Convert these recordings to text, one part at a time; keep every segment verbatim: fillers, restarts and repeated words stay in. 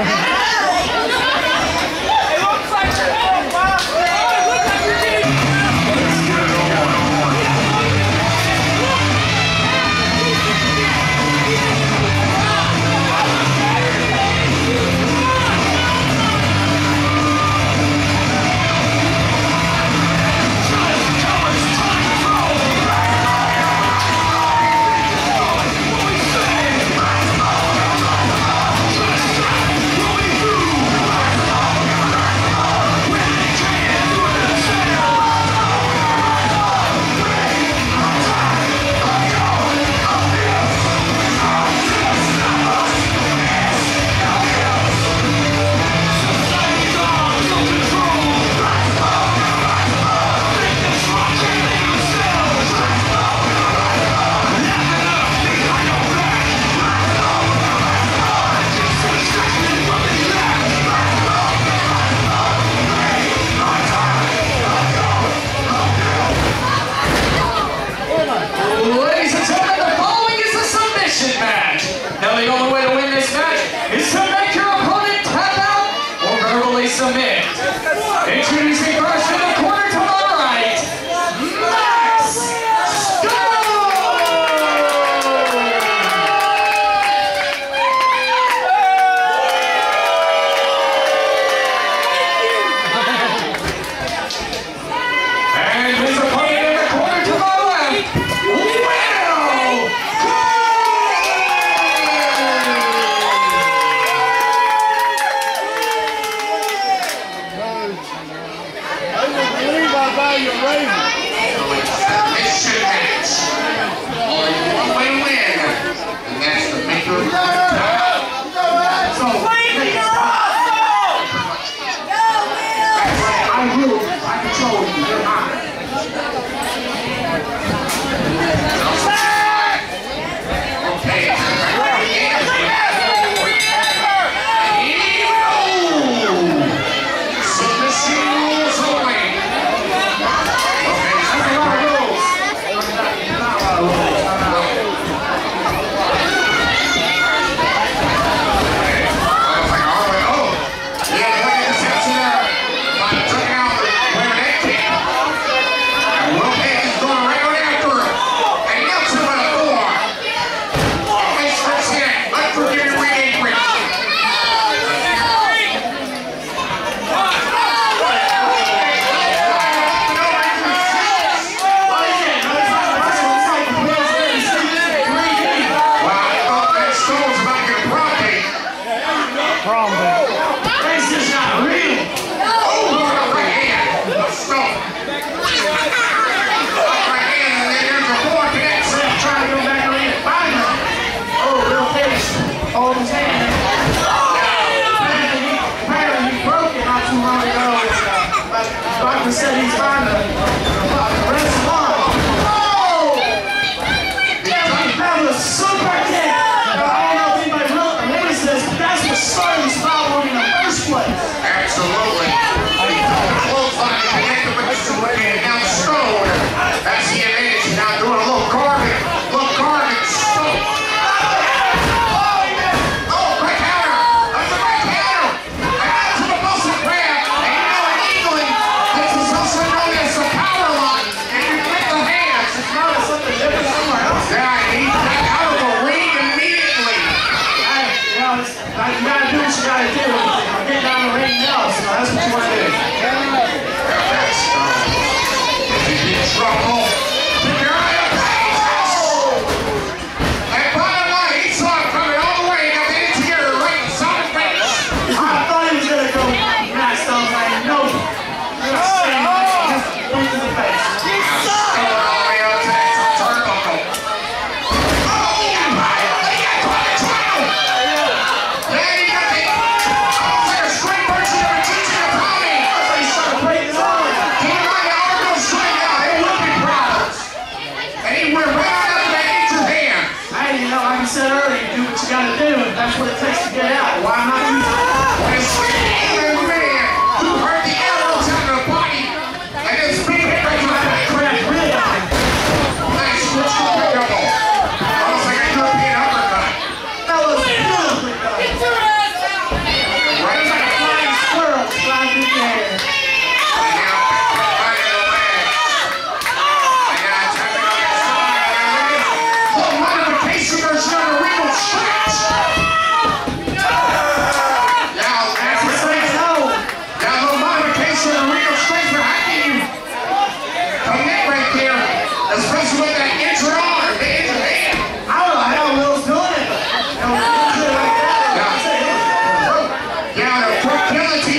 Proud.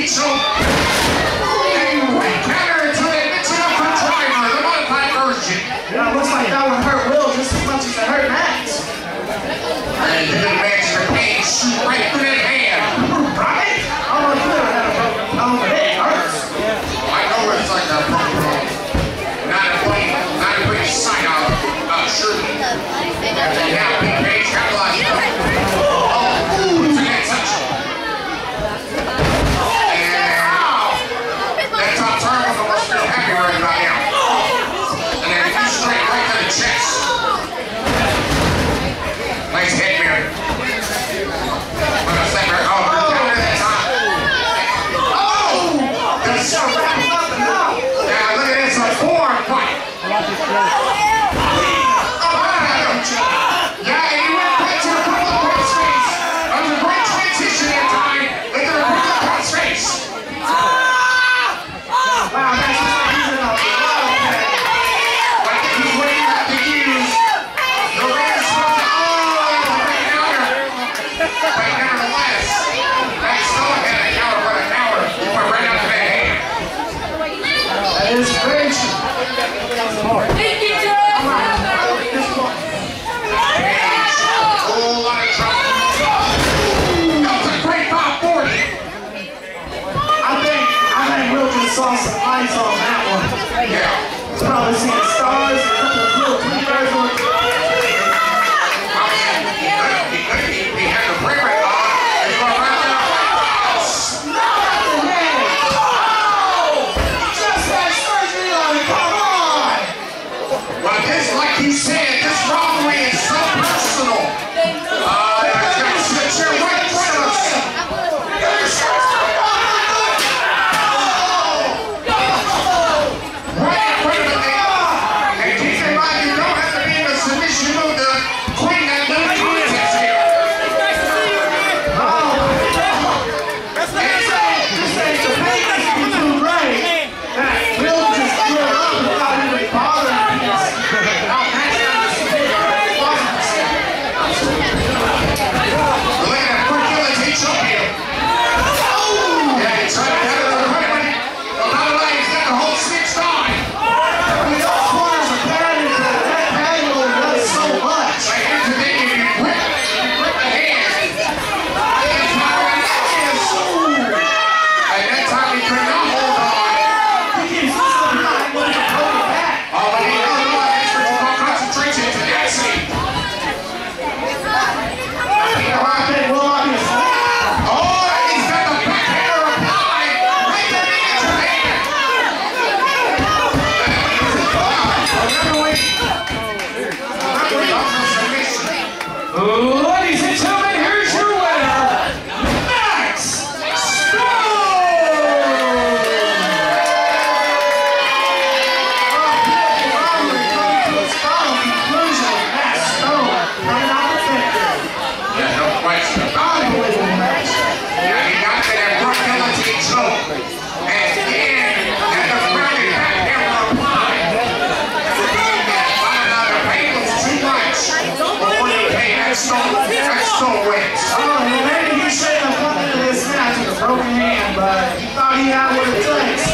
heat choke. And quick counter to the Mitsubishi driver, the modified version. Yeah, it looks like that one hurt Will just as much as it hurt Max. And the match for pain, shoot right through that hand. Right? Oh, you never had a broken bone, but it hurts. I know it's like a broken bone. Not a great, not a great sign of uh, sure. Now, big page, capitalize. Oh, ooh, it's a head touch. And that top turn must be happy right about now. And then you straight right to the chest. Nice head mirror. What a second. Oh, good down to that time. Oh! That's so wrapping up and up. Yeah, look at this. A four fight. Yeah, and he went right to the couple of cross face. That was a great transition that time. Look at the couple of cross face. Wow, that's just like he's in a lot of pain. Like he's waiting out to use the rest of the oh, right counter. But nevertheless, that still had a counter, but a counter. He went right out to that hand. That is crazy. Whole lot of trouble. That was a great five forty. I think, I think Will just saw some lights on that one. Yeah. He's probably seeing stars and a couple of little tweakers on it. He could have, he had the break right on. He's going right there. Not the head. Oh! He just had surgery on it. Come on! Well, this, like you said, this robbery is so personal. Uh, it's got to sit here right in front of us. Right in front of us. And keep in mind, you don't have to be in a submission mode to clean that little community here. Oh! This ain't, this ain't the pain that's been too great. That Will just threw it up without even bothering me. I'll pass down the submission. Look at that quick kill as he choked him. Yeah, he tried to have it on the right one. But by the way, he's got the whole stitched on. I mean, those corners are padded, but that padding only does so much. Like here's the thing, if you grip, if you grip the hand, it's not what it is. And that time he could not hold on. He keeps listening to that when he's holding back. Oh, but he knows what it is for you call concentration to that scene. You know, I think Will obviously. Oh, and he's got the backhander applied right to the edge of the hand. Remember when remember when also submission. Ladies and gentlemen, here's your winner, Max Stone! Robbery coming to its final conclusion. Max Stone coming out the victor. Yeah, no question about it. Unbelievable match. Yeah, he got to that brutality choke. And then had the grounded backhammer applied. Found out the pain was too much. But when he came, that Stone, that Stone wins. Oh, and maybe he shouldn't have come into this match with a broken hand, but he thought he had what it takes.